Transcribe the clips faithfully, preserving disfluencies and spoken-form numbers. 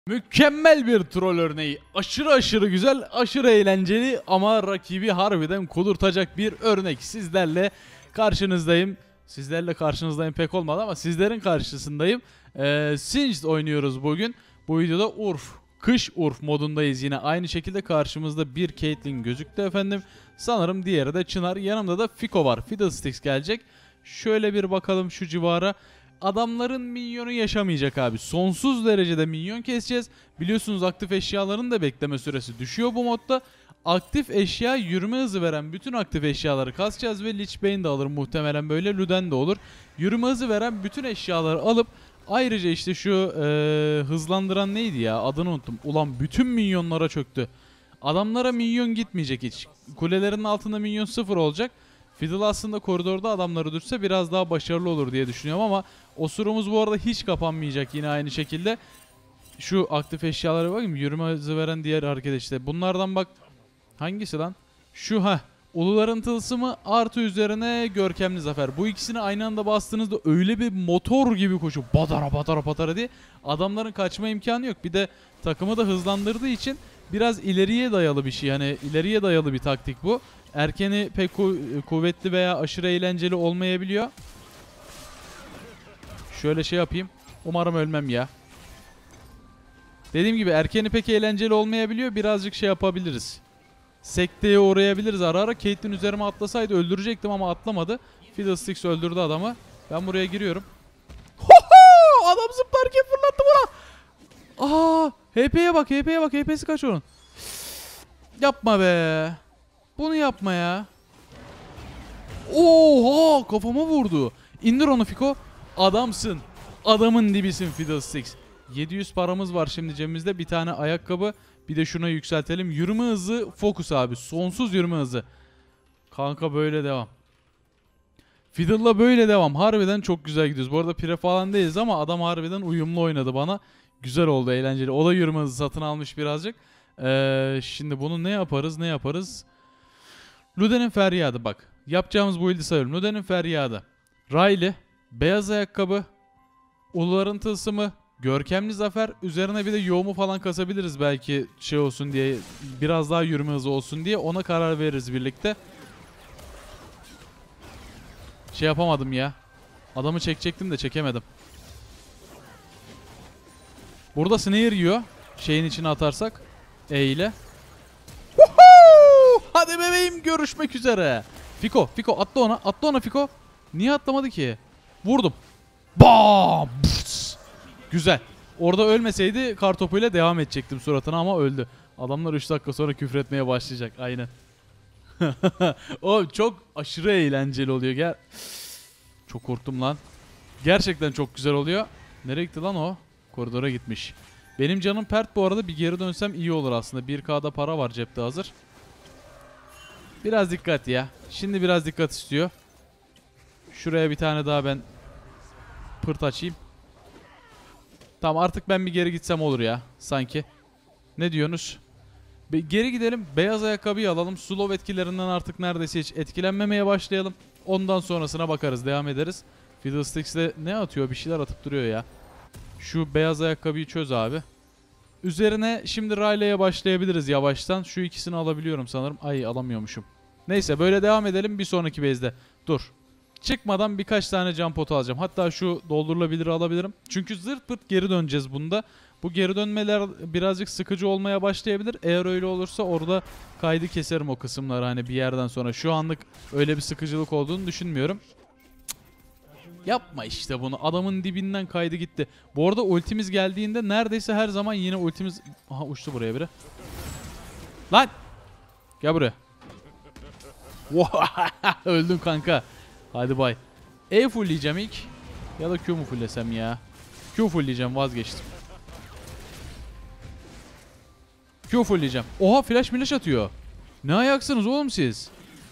Mükemmel bir troll örneği. Aşırı aşırı güzel, aşırı eğlenceli ama rakibi harbiden kudurtacak bir örnek. Sizlerle karşınızdayım. Sizlerle karşınızdayım pek olmadı ama sizlerin karşısındayım. Ee, Singed oynuyoruz bugün. Bu videoda Urf, Kış Urf modundayız yine. Aynı şekilde karşımızda bir Caitlyn gözüktü efendim. Sanırım diğeri de Çınar. Yanımda da Fiko var. Fiddlesticks gelecek. Şöyle bir bakalım şu civara. Adamların minyonu yaşamayacak abi. Sonsuz derecede minyon keseceğiz. Biliyorsunuz aktif eşyaların da bekleme süresi düşüyor bu modda. Aktif eşya yürüme hızı veren bütün aktif eşyaları kasacağız ve Lich Bane de alır muhtemelen, böyle Luden de olur. Yürüme hızı veren bütün eşyaları alıp ayrıca işte şu ee, hızlandıran neydi ya, adını unuttum. Ulan bütün minyonlara çöktü. Adamlara minyon gitmeyecek hiç. Kulelerin altında minyon sıfır olacak. Fiddle aslında koridorda adamları düşse biraz daha başarılı olur diye düşünüyorum ama osurumuz bu arada hiç kapanmayacak yine aynı şekilde. Şu aktif eşyalara bakayım. Yürüme hızı veren diğer hareket işte. Bunlardan bak. Hangisi lan? Şu ha. Uluların tılsımı artı üzerine görkemli zafer. Bu ikisini aynı anda bastığınızda öyle bir motor gibi koşuyor. Badara badara badara diye. Adamların kaçma imkanı yok. Bir de takımı da hızlandırdığı için biraz ileriye dayalı bir şey. Yani ileriye dayalı bir taktik bu. Erkeni pek ku kuvvetli veya aşırı eğlenceli olmayabiliyor. Şöyle şey yapayım. Umarım ölmem ya. Dediğim gibi erkeni pek eğlenceli olmayabiliyor. Birazcık şey yapabiliriz. Sekteye uğrayabiliriz ara ara. Caitlyn üzerime atlasaydı öldürecektim ama atlamadı. Fiddlesticks öldürdü adamı. Ben buraya giriyorum. Hoho! Adam zıplarken fırlattı buna. Aa, H P'ye bak, H P'ye bak. H P'si kaç onun? Yapma be. Bunu yapma ya. Oha, kafama vurdu. İndir onu Fiko. Adamsın. Adamın dibisin Fiddlesticks. yedi yüz paramız var şimdi cebimizde. Bir tane ayakkabı. Bir de şuna yükseltelim. Yürüme hızı fokus abi. Sonsuz yürüme hızı. Kanka böyle devam. Fiddle'la böyle devam. Harbiden çok güzel gidiyoruz. Bu arada pire falan değiliz ama adam harbiden uyumlu oynadı bana. Güzel oldu, eğlenceli. O da yürüme hızı satın almış birazcık. Ee, şimdi bunu ne yaparız ne yaparız? Luden'in feryadı bak. Yapacağımız bu build'i sayıyorum. Luden'in feryadı. Riley, beyaz ayakkabı, uluların tılsımı, görkemli zafer. Üzerine bir de yoğumu falan kasabiliriz belki şey olsun diye. Biraz daha yürüme hızı olsun diye. Ona karar veririz birlikte. Şey yapamadım ya. Adamı çekecektim de çekemedim. Burada snare yiyor. Şeyin içine atarsak. E ile. Hadi bebeğim, görüşmek üzere. Fiko, Fiko atla ona. Atla ona Fiko. Niye atlamadı ki? Vurdum. Bam! Pıs! Güzel. Orada ölmeseydi kartopuyla devam edecektim suratına ama öldü. Adamlar üç dakika sonra küfretmeye başlayacak. Aynen. O çok aşırı eğlenceli oluyor. Gel. Çok korktum lan. Gerçekten çok güzel oluyor. Nereye gitti lan o? Koridora gitmiş. Benim canım pert bu arada, bir geri dönsem iyi olur aslında. bir K'da para var cepte hazır. Biraz dikkat ya. Şimdi biraz dikkat istiyor. Şuraya bir tane daha ben pırt açayım. Tamam, artık ben bir geri gitsem olur ya sanki. Ne diyorsunuz? Be geri gidelim. Beyaz ayakkabıyı alalım. Slow etkilerinden artık neredeyse hiç etkilenmemeye başlayalım. Ondan sonrasına bakarız. Devam ederiz. Fiddlesticks de ne atıyor? Bir şeyler atıp duruyor ya. Şu beyaz ayakkabıyı çöz abi. Üzerine şimdi Riley'e başlayabiliriz yavaştan. Şu ikisini alabiliyorum sanırım. Ay, alamıyormuşum. Neyse, böyle devam edelim bir sonraki base'de. Dur. Çıkmadan birkaç tane can potu alacağım. Hatta şu doldurulabilir alabilirim. Çünkü zırt pırt geri döneceğiz bunda. Bu geri dönmeler birazcık sıkıcı olmaya başlayabilir. Eğer öyle olursa orada kaydı keserim o kısımları hani bir yerden sonra. Şu anlık öyle bir sıkıcılık olduğunu düşünmüyorum. Yapma işte bunu. Adamın dibinden kaydı gitti. Bu arada ultimiz geldiğinde neredeyse her zaman yine ultimiz... Aha, uçtu buraya biri. Lan! Gel buraya. Öldüm kanka. Hadi bay. E fullleyeceğim ilk. Ya da Q mu fulllesem ya? Q fullleyeceğim, vazgeçtim. Q fullleyeceğim. Oha, flash milash atıyor. Ne ayaksınız oğlum siz?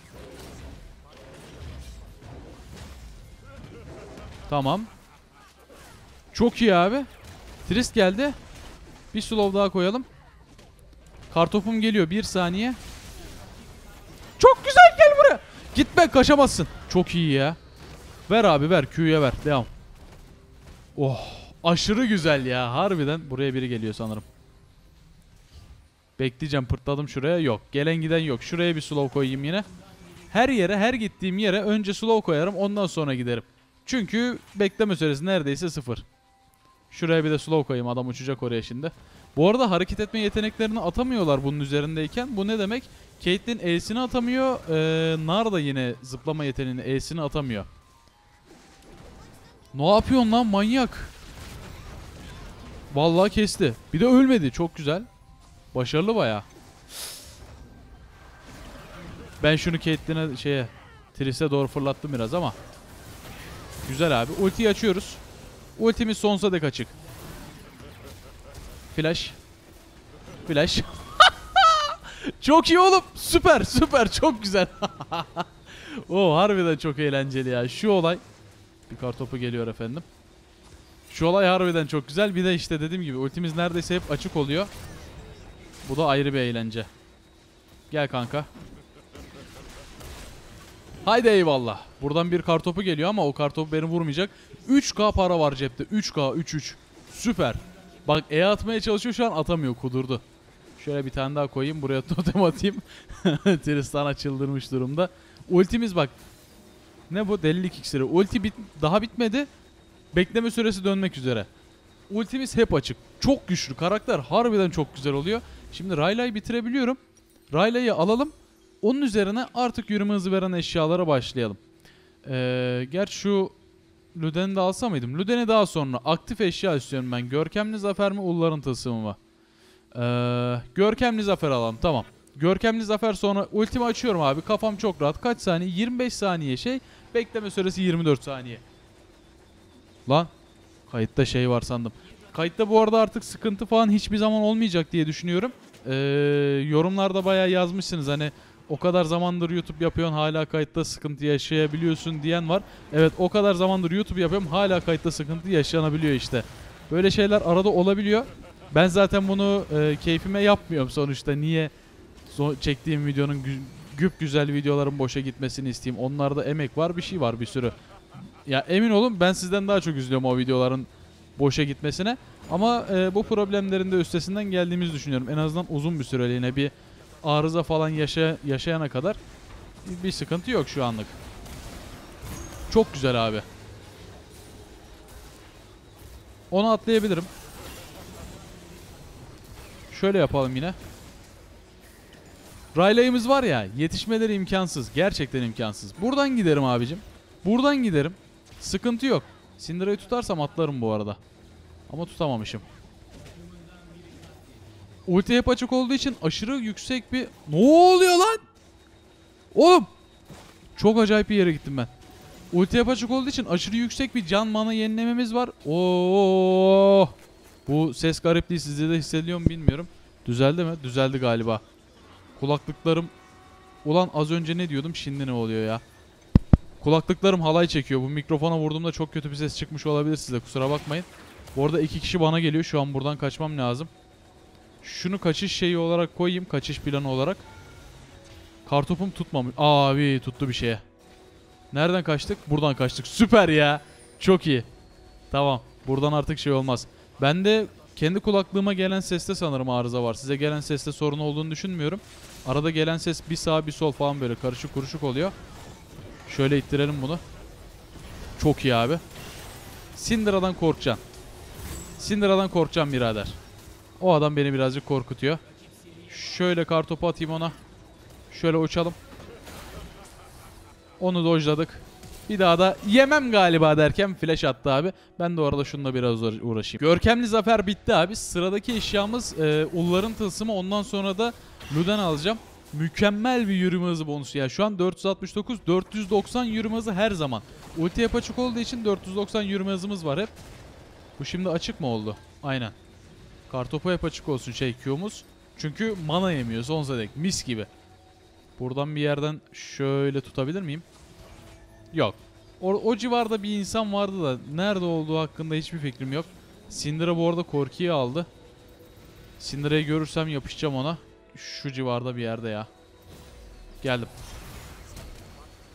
Tamam. Çok iyi abi. Trist geldi. Bir slow daha koyalım. Kartopum geliyor. Bir saniye. Çok güzel, gel buraya. Gitme, kaçamazsın. Çok iyi ya. Ver abi ver. Q'ya ver. Devam. Oh. Aşırı güzel ya. Harbiden buraya biri geliyor sanırım. Bekleyeceğim, pırtladım şuraya. Yok. Gelen giden yok. Şuraya bir slow koyayım yine. Her yere, her gittiğim yere önce slow koyarım. Ondan sonra giderim. Çünkü bekleme süresi neredeyse sıfır. Şuraya bir de slow koyayım. Adam uçacak oraya şimdi. Bu arada hareket etme yeteneklerini atamıyorlar bunun üzerindeyken. Bu ne demek? Caitlyn E'sini atamıyor. Ee, Nar da yine zıplama yeteneğini, E'sini atamıyor. Ne yapıyorsun lan manyak? Vallahi kesti. Bir de ölmedi. Çok güzel. Başarılı bayağı. Ben şunu Caitlyn'e şeye Triss'e doğru fırlattım biraz ama. Güzel abi. Ultiyi açıyoruz. Ultimiz sonsuza dek açık. Flash. Flash. Çok iyi oğlum. Süper süper çok güzel. Oo, harbiden çok eğlenceli ya. Şu olay. Bir kartopu geliyor efendim. Şu olay harbiden çok güzel. Bir de işte dediğim gibi ultimiz neredeyse hep açık oluyor. Bu da ayrı bir eğlence. Gel kanka. Haydi eyvallah. Buradan bir kartopu geliyor ama o kartopu beni vurmayacak. üç K para var cepte. üç K üç üç. Süper. Bak E atmaya çalışıyor şu an, atamıyor, kudurdu. Şöyle bir tane daha koyayım. Buraya totem atayım. Tristana çıldırmış durumda. Ultimiz bak. Ne bu? Delilik iksiri. Ulti bit daha bitmedi. Bekleme süresi dönmek üzere. Ultimiz hep açık. Çok güçlü. Karakter harbiden çok güzel oluyor. Şimdi Rayla'yı bitirebiliyorum. Rayla'yı alalım. Onun üzerine artık yürüme hızı veren eşyalara başlayalım. Ee, gerçi şu Luden'i de alsa mıydım? Luden'i daha sonra. Aktif eşya istiyorum ben. Görkemli zafer mi? Ulların tılsımı mı? Ee, görkemli zafer alalım. Tamam. Görkemli zafer sonra ultimi açıyorum abi. Kafam çok rahat. Kaç saniye? yirmi beş saniye şey. Bekleme süresi yirmi dört saniye. Lan. Kayıtta şey var sandım. Kayıtta bu arada artık sıkıntı falan hiçbir zaman olmayacak diye düşünüyorum. Ee, yorumlarda bayağı yazmışsınız hani o kadar zamandır YouTube yapıyorsun hala kayıtta sıkıntı yaşayabiliyorsun diyen var. Evet, o kadar zamandır YouTube yapıyorum hala kayıtta sıkıntı yaşanabiliyor işte. Böyle şeyler arada olabiliyor. Ben zaten bunu e, keyfime yapmıyorum sonuçta. Niye so çektiğim videonun gü güp güzel videoların boşa gitmesini isteyeyim. Onlarda emek var, bir şey var bir sürü. Ya emin olun ben sizden daha çok üzülüyorum o videoların boşa gitmesine. Ama e, bu problemlerin de üstesinden geldiğimizi düşünüyorum. En azından uzun bir süreliğine bir arıza falan yaşa yaşayana kadar bir sıkıntı yok şu anlık. Çok güzel abi. Onu atlayabilirim. Şöyle yapalım yine. Rayla'yımız var ya, yetişmeleri imkansız. Gerçekten imkansız. Buradan giderim abicim. Buradan giderim. Sıkıntı yok. Syndra'yı tutarsam atlarım bu arada. Ama tutamamışım. Ulti hep açık olduğu için aşırı yüksek bir... Ne oluyor lan? Oğlum. Çok acayip bir yere gittim ben. Ulti hep açık olduğu için aşırı yüksek bir can mana yenilememiz var. Oo. Bu ses garipliği sizde de hissediyor mu bilmiyorum. Düzeldi mi? Düzeldi galiba. Kulaklıklarım... Ulan az önce ne diyordum, şimdi ne oluyor ya? Kulaklıklarım halay çekiyor. Bu mikrofona vurduğumda çok kötü bir ses çıkmış olabilir size. Kusura bakmayın. Bu arada iki kişi bana geliyor. Şu an buradan kaçmam lazım. Şunu kaçış şeyi olarak koyayım. Kaçış planı olarak. Kartopum tutmamış. Abi tuttu bir şeye. Nereden kaçtık? Buradan kaçtık. Süper ya. Çok iyi. Tamam. Buradan artık şey olmaz. Ben de kendi kulaklığıma gelen seste sanırım arıza var. Size gelen seste sorun olduğunu düşünmüyorum. Arada gelen ses bir sağ bir sol falan böyle karışık kuruşuk oluyor. Şöyle ittirelim bunu. Çok iyi abi. Syndra'dan korkacaksın. Syndra'dan korkacağım birader. O adam beni birazcık korkutuyor. Şöyle kartopu atayım ona. Şöyle uçalım. Onu dojladık. Bir daha da yemem galiba derken flash attı abi. Ben de orada şununla biraz uğraşayım. Görkemli zafer bitti abi. Sıradaki eşyamız e, ulların tılsımı. Ondan sonra da Luden alacağım. Mükemmel bir yürüme hızı bonusu ya. Şu an dört yüz altmış dokuz, dört yüz doksan yürüme hızı her zaman. Ulti hep açık olduğu için dört yüz doksan yürüme hızımız var hep. Bu şimdi açık mı oldu? Aynen. Kartopu hep açık olsun şey Q'muz. Çünkü mana yemiyor sonsuza dek. Mis gibi. Buradan bir yerden şöyle tutabilir miyim? Yok. O, o civarda bir insan vardı da nerede olduğu hakkında hiçbir fikrim yok. Syndra bu arada Corki'yi aldı. Syndra'yı görürsem yapışacağım ona. Şu civarda bir yerde ya. Geldim.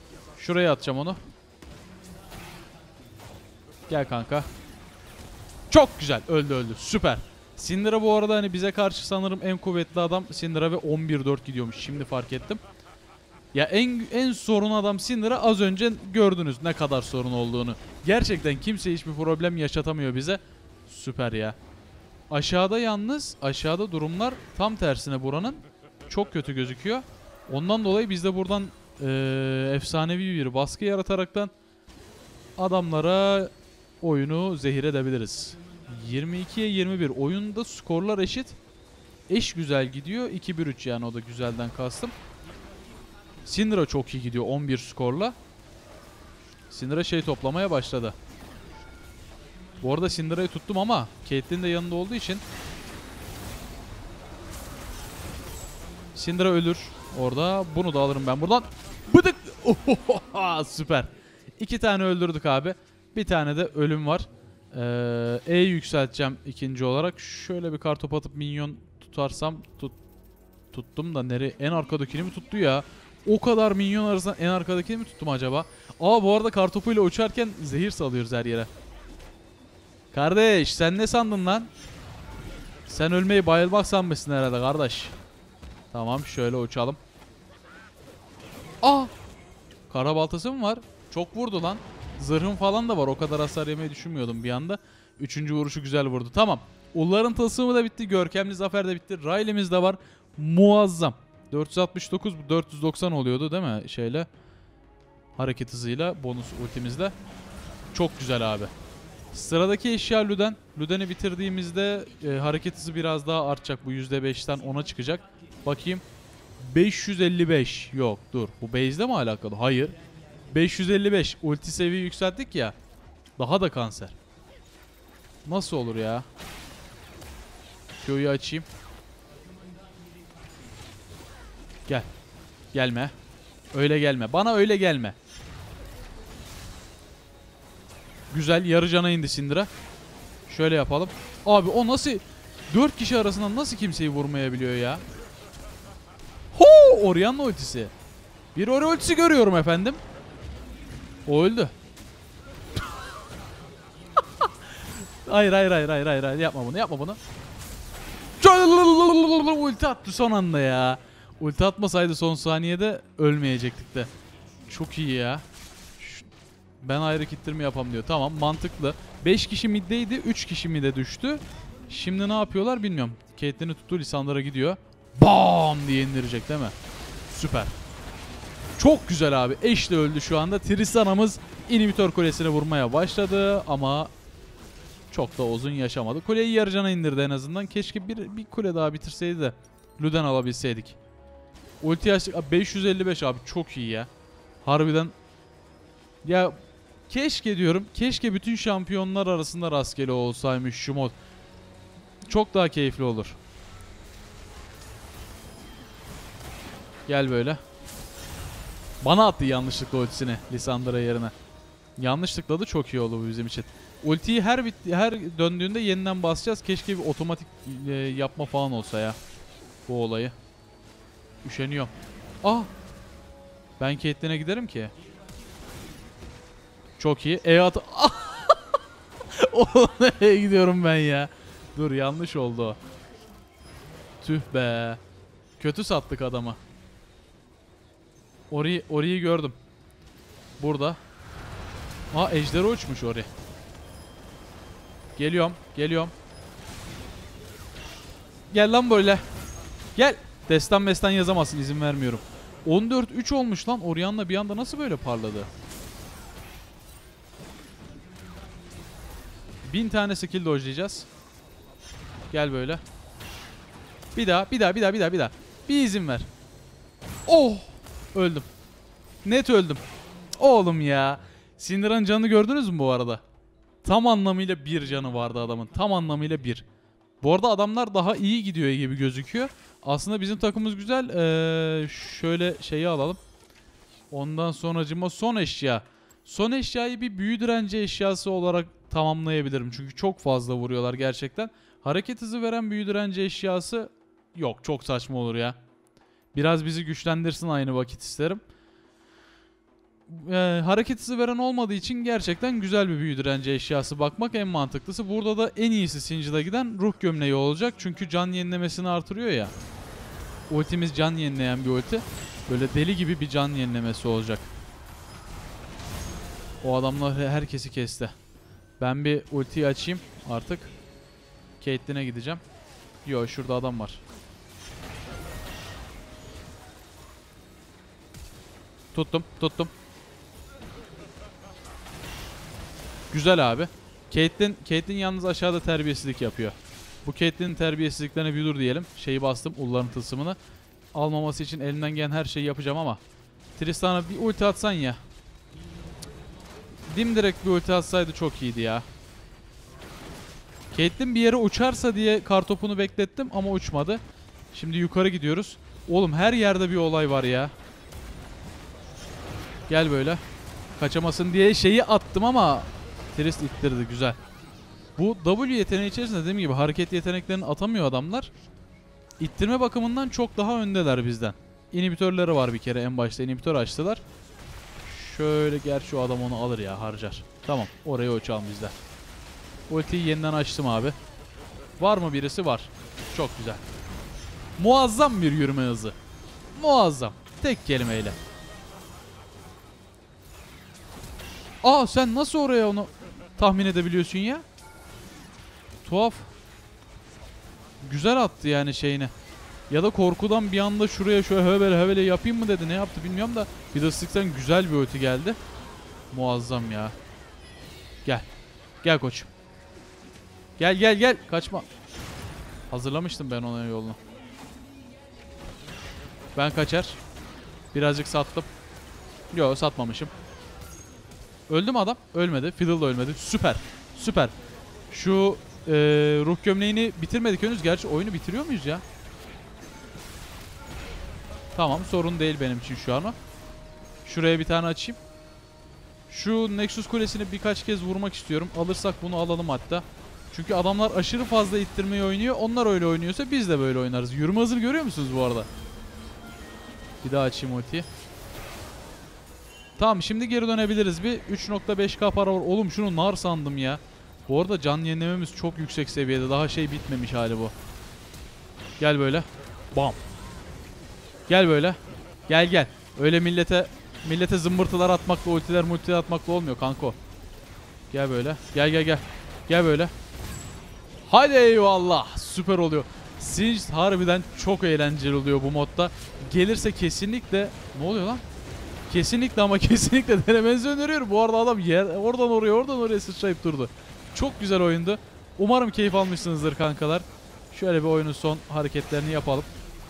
Şuraya atacağım onu. Gel kanka. Çok güzel. Öldü öldü. Süper. Syndra bu arada hani bize karşı sanırım en kuvvetli adam Syndra ve on bir dört gidiyormuş. Şimdi fark ettim. Ya en en sorun adam Syndra, az önce gördünüz ne kadar sorun olduğunu. Gerçekten kimse hiçbir problem yaşatamıyor bize. Süper ya. Aşağıda yalnız aşağıda durumlar tam tersine buranın. Çok kötü gözüküyor. Ondan dolayı biz de buradan ee, efsanevi bir baskı yarataraktan adamlara oyunu zehir edebiliriz. yirmi ikiye yirmi bir. Oyunda skorlar eşit. Eş güzel gidiyor. iki bir üç yani, o da güzelden kastım. Syndra çok iyi gidiyor on bir skorla. Syndra şey toplamaya başladı. Bu arada Syndra'yı tuttum ama Caitlyn de yanında olduğu için Syndra ölür orada. Bunu da alırım ben buradan. Bıdık. Ohohoho, süper. İki tane öldürdük abi. Bir tane de ölüm var. Ee, E yükselteceğim ikinci olarak. Şöyle bir kartop atıp minyon tutarsam tut, tuttum da nereye? En arkadakini mi tuttu ya? O kadar minyon arasından en arkadakini mi tuttum acaba? Aa, bu arada kartopuyla uçarken zehir salıyoruz her yere. Kardeş sen ne sandın lan? Sen ölmeyi bayılmak sanmışsın herhalde kardeş. Tamam, şöyle uçalım. Aa! Kara baltası mı var? Çok vurdu lan. Zırhım falan da var. O kadar hasar yemeyi düşünmüyordum bir anda. Üçüncü vuruşu güzel vurdu. Tamam. Ulların tılsımı da bitti. Görkemli zafer de bitti. Riley'miz de var. Muazzam. dört yüz altmış dokuz dört yüz doksan oluyordu değil mi? Şeyle. Hareket hızıyla. Bonus ultimizle. Çok güzel abi. Sıradaki eşya Luden. Luden'i bitirdiğimizde e, hareket hızı biraz daha artacak. Bu yüzde beşten ona çıkacak. Bakayım. beş yüz elli beş. Yok dur. Bu base'le mi alakalı? Hayır. beş yüz elli beş. Ulti seviye yükselttik ya. Daha da kanser. Nasıl olur ya? Q'yu açayım. Gel. Gelme. Öyle gelme. Bana öyle gelme. Güzel. Yarı cana indi Syndra. Şöyle yapalım. Abi o nasıl... dört kişi arasından nasıl kimseyi vurmayabiliyor ya? Ho! Orianna ultisi. Bir Ori ultisi görüyorum efendim. O öldü. Hayır hayır hayır hayır hayır hayır, yapma bunu, yapma bunu. Ulti attı son anda ya. Ulti atmasaydı son saniyede ölmeyecektik de. Çok iyi ya. Ben ayrı kittirme yapam diyor. Tamam, mantıklı. beş kişi middeydi, üç kişi midde düştü. Şimdi ne yapıyorlar bilmiyorum. Caitlyn'i tuttu, Lissandra'ya gidiyor. Bam diye indirecek değil mi? Süper. Çok güzel abi. Ashe de öldü şu anda. Tristana'mız inhibitor kulesine vurmaya başladı ama çok da uzun yaşamadı. Kuleyi yarıcana indirdi en azından. Keşke bir, bir kule daha bitirseydi de Luden alabilseydik. Ulti açtık. beş yüz elli beş abi, çok iyi ya. Harbiden. Ya keşke diyorum. Keşke bütün şampiyonlar arasında rastgele olsaymış şu mod. Çok daha keyifli olur. Gel böyle. Bana attı yanlışlıkla ultisini Lissandra yerine. Yanlış tıkladı, çok iyi oldu bu bizim için. Ultiyi her her döndüğünde yeniden basacağız. Keşke bir otomatik e, yapma falan olsa ya. Bu olayı. Üşeniyorum. Ah! Ben Caitlyn'e giderim ki. Çok iyi. E at... Oğlum nereye gidiyorum ben ya? Dur, yanlış oldu o. Tüh be. Kötü sattık adamı. Ori, Ori'yi gördüm. Burada. Aa, ejderi uçmuş Ori. Geliyorum, geliyorum. Gel lan böyle. Gel. Destan mestan yazamazsın, izin vermiyorum. on dört üç olmuş lan. Orianna bir anda nasıl böyle parladı? Bin tane skill dodge'layacağız. Gel böyle. Bir daha, bir daha, bir daha, bir daha, bir daha. Bir izin ver. Oh! Öldüm. Net öldüm. Oğlum ya. Syndra'nın canını gördünüz mü bu arada? Tam anlamıyla bir canı vardı adamın. Tam anlamıyla bir. Bu arada adamlar daha iyi gidiyor gibi gözüküyor. Aslında bizim takımımız güzel. Ee, şöyle şeyi alalım. Ondan sonracıma son eşya. Son eşyayı bir büyü direnci eşyası olarak tamamlayabilirim. Çünkü çok fazla vuruyorlar gerçekten. Hareket hızı veren büyü direnci eşyası yok. Çok saçma olur ya. Biraz bizi güçlendirsin aynı vakit isterim. e, hareket hızı veren olmadığı için gerçekten güzel bir büyü direnci eşyası bakmak en mantıklısı. Burada da en iyisi Singed'a giden ruh gömleği olacak. Çünkü can yenilemesini artırıyor ya. Ultimiz can yenileyen bir ulti. Böyle deli gibi bir can yenilemesi olacak. O adamlar herkesi kesti. Ben bir ultiyi açayım artık. Caitlyn'e gideceğim. Yo, şurada adam var. Tuttum, tuttum. Güzel abi. Caitlyn, Caitlyn yalnız aşağıda terbiyesizlik yapıyor. Bu Caitlyn'in terbiyesizliklerine bir dur diyelim. Şeyi bastım, ulların tılsımını. Almaması için elimden gelen her şeyi yapacağım ama Tristan'a bir ulti atsan ya. Dimdirekt bir ulti atsaydı çok iyiydi ya. Caitlyn bir yere uçarsa diye kartopunu beklettim ama uçmadı. Şimdi yukarı gidiyoruz. Oğlum her yerde bir olay var ya. Gel böyle. Kaçamasın diye şeyi attım ama Trist ittirdi, güzel. Bu W yeteneği içerisinde dediğim gibi hareket yeteneklerini atamıyor adamlar. İttirme bakımından çok daha öndeler bizden. İnhibitörleri var bir kere, en başta inhibitör açtılar. Şöyle, gerçi o adam onu alır ya, harcar. Tamam, oraya uçalım bizden. Ultiyi yeniden açtım abi. Var mı birisi? Var. Çok güzel. Muazzam bir yürüme hızı. Muazzam. Tek kelimeyle. Aa, sen nasıl oraya onu tahmin edebiliyorsun ya? Tuhaf. Güzel attı yani şeyini. Ya da korkudan bir anda şuraya şöyle höbele höbele yapayım mı dedi. Ne yaptı bilmiyorum da Fiddlesticks'ten güzel bir ulti geldi. Muazzam ya. Gel. Gel koçum. Gel gel gel. Kaçma. Hazırlamıştım ben ona yolunu. Ben kaçar. Birazcık sattım. Yok, satmamışım. Öldü mü adam? Ölmedi. Fiddle da ölmedi. Süper. Süper. Şu ee, ruh gömleğini bitirmedik henüz. Gerçi oyunu bitiriyor muyuz ya? Tamam, sorun değil benim için şu an o. Şuraya bir tane açayım. Şu Nexus kulesini birkaç kez vurmak istiyorum. Alırsak bunu alalım hatta. Çünkü adamlar aşırı fazla ittirmeyi oynuyor. Onlar öyle oynuyorsa biz de böyle oynarız. Yürüme hızını görüyor musunuz bu arada? Bir daha açayım ultiyi. Tamam, şimdi geri dönebiliriz bir. üç nokta beş K para var. Oğlum şunu nar sandım ya. Bu arada can yenilememiz çok yüksek seviyede. Daha şey bitmemiş hali bu. Gel böyle. Bam. Gel böyle. Gel gel. Öyle millete millete zımbırtılar atmakla, ultiler multiler atmakla olmuyor kanko. Gel böyle. Gel gel gel. Gel böyle. Hadi eyvallah. Süper oluyor. Singed harbiden çok eğlenceli oluyor bu modda. Gelirse kesinlikle... Ne oluyor lan? Kesinlikle ama kesinlikle denemenizi öneriyorum. Bu arada adam yer, oradan oraya oradan oraya sıçrayıp durdu. Çok güzel oyundu. Umarım keyif almışsınızdır kankalar. Şöyle bir oyunun son hareketlerini yapalım.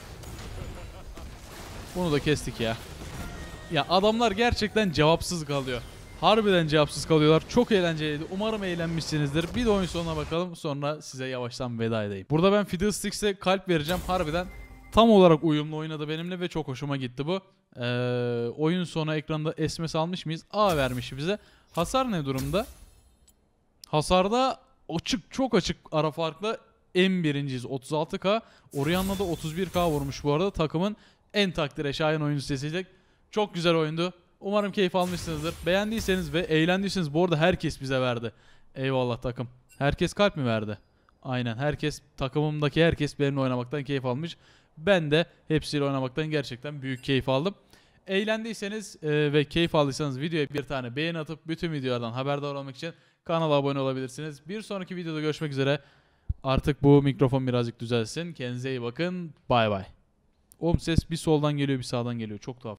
Bunu da kestik ya. Ya adamlar gerçekten cevapsız kalıyor. Harbiden cevapsız kalıyorlar. Çok eğlenceliydi. Umarım eğlenmişsinizdir. Bir de oyun sonuna bakalım. Sonra size yavaştan veda edeyim. Burada ben Fiddlesticks'e kalp vereceğim. Harbiden tam olarak uyumlu oynadı benimle ve çok hoşuma gitti bu. Ee, oyun sonu ekranda esme salmış mıyız? A vermiş bize. Hasar ne durumda? Hasarda açık, çok açık ara farkla en birinciyiz. otuz altı K. Orianna da otuz bir K vurmuş bu arada. Takımın en takdire şayan oyuncusu seçilecek. Çok güzel oyundu. Umarım keyif almışsınızdır. Beğendiyseniz ve eğlendiyseniz bu arada herkes bize verdi. Eyvallah takım. Herkes kalp mi verdi? Aynen, herkes, takımımdaki herkes benimle oynamaktan keyif almış. Ben de hepsiyle oynamaktan gerçekten büyük keyif aldım. Eğlendiyseniz e, ve keyif aldıysanız videoya bir tane beğeni atıp bütün videolardan haberdar olmak için kanala abone olabilirsiniz. Bir sonraki videoda görüşmek üzere. Artık bu mikrofon birazcık düzelsin. Kendinize iyi bakın. Bay bay. Oğlum ses bir soldan geliyor bir sağdan geliyor. Çok tuhaf.